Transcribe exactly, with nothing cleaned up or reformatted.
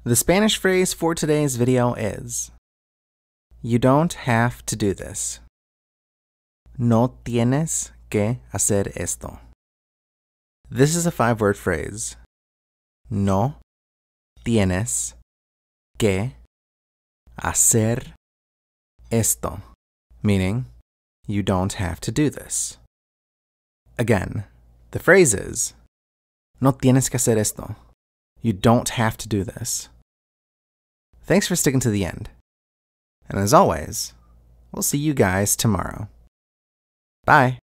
The Spanish phrase for today's video is, you don't have to do this. No tienes que hacer esto. This is a five-word phrase. No tienes que hacer esto, meaning you don't have to do this. Again, the phrase is, no tienes que hacer esto. You don't have to do this. Thanks for sticking to the end. And as always, we'll see you guys tomorrow. Bye.